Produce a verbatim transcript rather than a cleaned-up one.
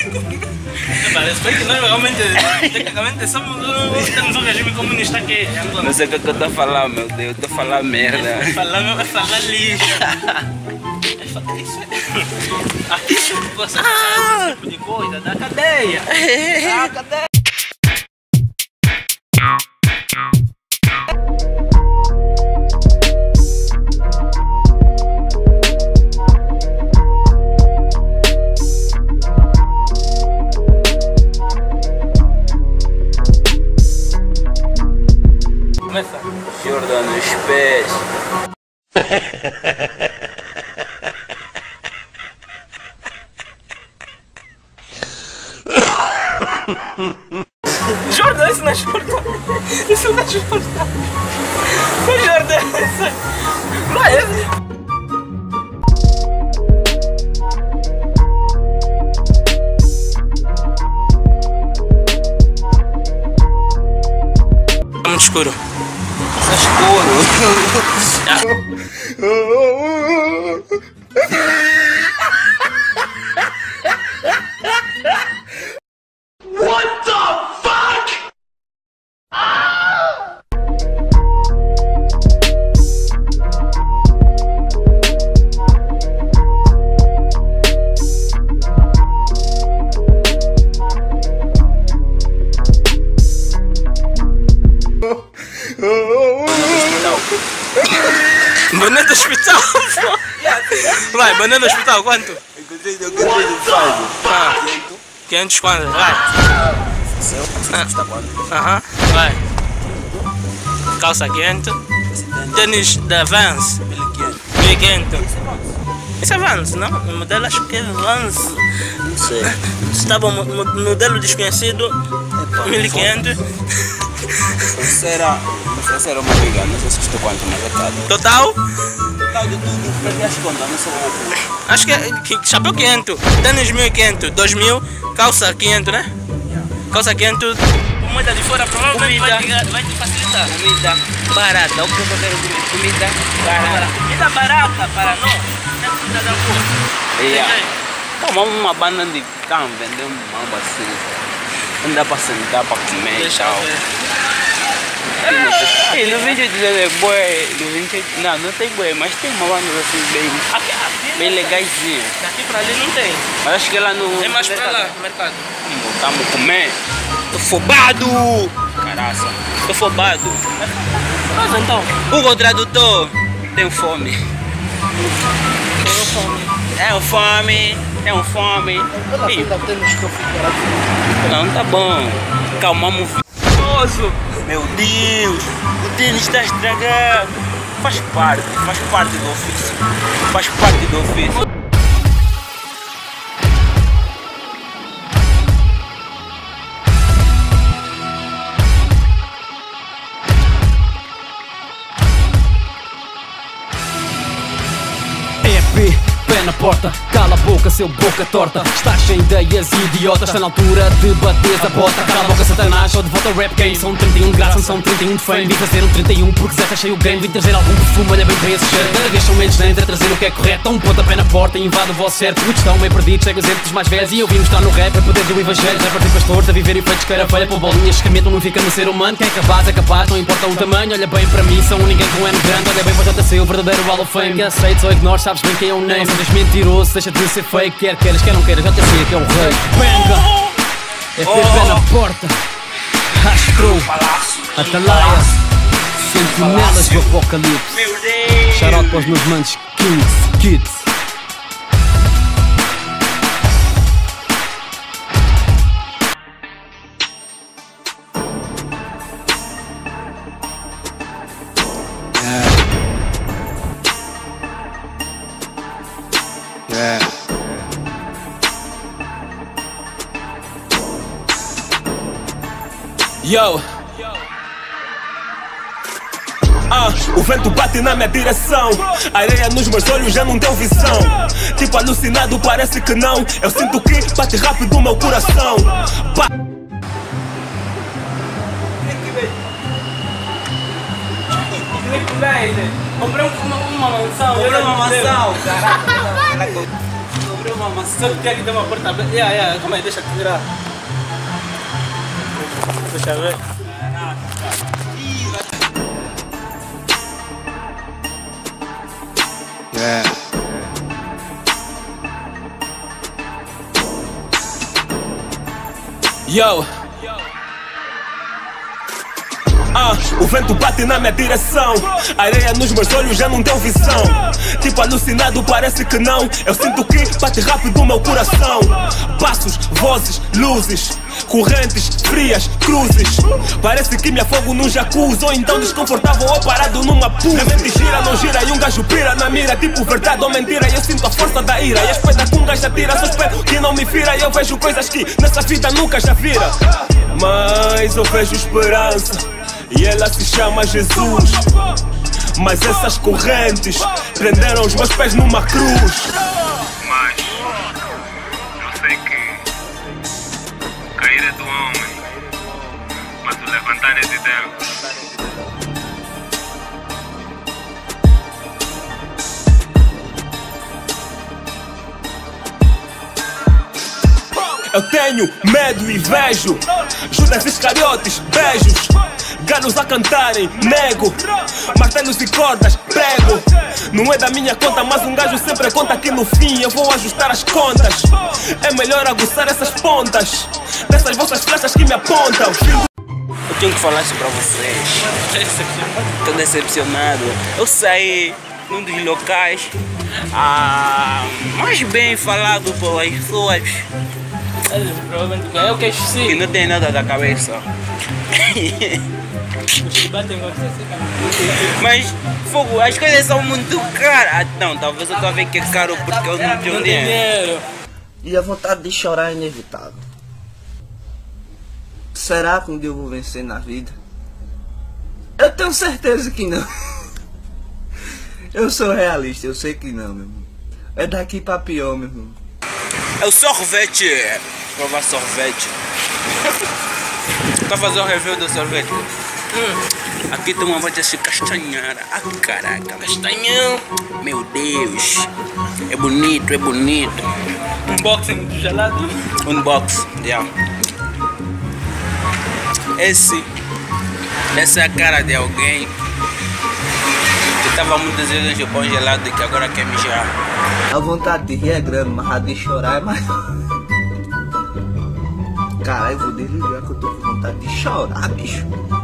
Parece bem que nós realmente, tecnicamente, somos, temos um regime comunista que é Angola. Não sei o que eu estou a falar, meu Deus, eu estou a falar merda. É falar, é falar lixo. É falar isso. Aqui isso você faz esse tipo de coisa da cadeia. Da cadeia. Começa. Jordan nos pés. Jordan, isso não é Jordan. Isso não é Jordan. O Jordan, isso vai. Tá muito escuro. Tá escuro. What the fuck? Banana do hospital. Vai, banana do hospital, quanto? Encontrei no canto do fado. Ah, quinhentos quanto? Vai. Está quanto? Aham, vai. Calça quinhentos. Tênis da Vans. mil e quinhentos. Isso é Vans, não? O modelo acho que é Vans. Não sei. Estava o modelo desconhecido. mil e quinhentos. Será? Não sei uma briga, não sei se estou quanto, mas é caro. Total? Total de tudo, perdi as contas, não sei quanto. Acho que é que, chapéu quinhentos. Tênis mil e quinhentos. dois mil. Calça quinhentos, né? Calça quinhentos. Moeda de fora provavelmente vai te, vai te facilitar. Comida barata, o que eu quero comer? Comida barata. Comida barata para nós. É comida da rua. Yeah. Calma, uma banda de cão vendeu uma assim. Não dá para sentar para comer. Deixa eu ver. E no vídeo de boi, no vídeo, não, não tem boi, mas tem uma banda assim bem, Aqui, aqui bem legaisinha. daqui para ali não tem. Mas acho que lá no... É mais para lá, no mercado. Vamos comer. Tô fobado! Caraça. Tô fobado. Mas então, Google Tradutor. Tenho fome. tenho fome. Tenho fome. Tenho fome. Ih, não, tá bom. Calmamos. Nossa! Meu Deus, o tênis está estragado. Faz parte, faz parte do ofício. Faz parte do ofício. Pé na porta, cala a boca, seu boca torta. Estás sem ideias idiotas, está na altura de bater a bota. Cala a boca, satanás, só de volta ao rap game. São trinta e um de graça, não são trinta e um de fame. Vim fazer um trinta e um porque Zé fechei o game. Vim trazer algum perfume, olha bem para esse cheiro. Cada vez são menos lentes a trazer o que é correto. Dá um pontapé na porta e invade o vosso certo. Muitos estão meio perdidos, chegam exemplos dos mais velhos. E eu vim mostrar no rap a poder do evangelho. Já partir pastores a viver efeitos caravelha. Pôr bolinhas que escametam, não fica no ser humano. Quem é capaz é capaz, não importa o tamanho. Olha bem para mim, são um ninguém com N grande. Olha bem para o J C, o verdadeiro Hall of Fame. Que aceites ou ignores, sabes bem quem é o name. Sejas mentiroso, deixa de ser fake. Quer queiras, quer não queiras, já te sei que é o rei. Benga! É ter pé na porta. Rastro, Atalaia, sentinelas do apocalipse. Shout out para os meus manos Kings, Kids. Yeah. Yo. Ah, o vento bate na minha direção. Areia nos meus olhos, já não deu visão. Tipo alucinado, parece que não. Eu sinto que bate rápido o meu coração. Ba Comprei uma, uma mansão. Comprei uma mansão, caraca. abriu uma maçã, só que aqui tem uma porta aberta. Yeah, yeah, calma aí, deixa eu tirar. Deixa eu ver. Yeah. Yo! Ah, o vento bate na minha direção. Areia nos meus olhos, já não tenho visão. Tipo alucinado, parece que não. Eu sinto que bate rápido o meu coração. Passos, vozes, luzes, correntes frias, cruzes. Parece que me afogo num jacuzzi, ou então desconfortável ou parado numa pulse. A mente gira, não gira e um gajo pira na mira. Tipo verdade ou mentira, eu sinto a força da ira. E as pedras que um gajo atira, só espero que não me fira. E eu vejo coisas que nessa vida nunca já vira. Mas eu vejo esperança e ela se chama Jesus. Mas essas correntes prenderam os meus pés numa cruz. Mas eu sei que o cair é do homem, mas o levantar é de Deus. Eu tenho medo e vejo Judas Iscariotes, beijos, galos a cantarem, nego, martelos e cordas, prego. Não é da minha conta, mas um gajo sempre conta que no fim eu vou ajustar as contas. É melhor aguçar essas pontas dessas vossas flechas que me apontam. Eu tenho que falar isso pra vocês. Tô decepcionado. Eu saí num dos locais ah, mais bem falado pelas pessoas. Provavelmente é o que Que sim. não tem nada da cabeça. Mas, fogo, as coisas são muito caras. Ah, não, talvez eu tô a ver que é caro porque eu não tenho dinheiro. E a vontade de chorar é inevitável. Será que um dia eu vou vencer na vida? Eu tenho certeza que não. Eu sou realista, eu sei que não, meu irmão. É daqui pra pior, meu irmão. É o sorvete. Provar sorvete. Tá fazendo um review do sorvete? Hum. Aqui tem uma voz de castanhara. Ah, caraca. Castanhão. Meu Deus. É bonito, é bonito. Unboxing do gelado. Unbox, yeah. Esse, essa é a cara de alguém que tava muito desejoso de pão gelado e que agora quer mijar. A vontade de rir é grande, mas a de chorar é maior. Caralho, eu vou desligar que eu tô com vontade de chorar, bicho.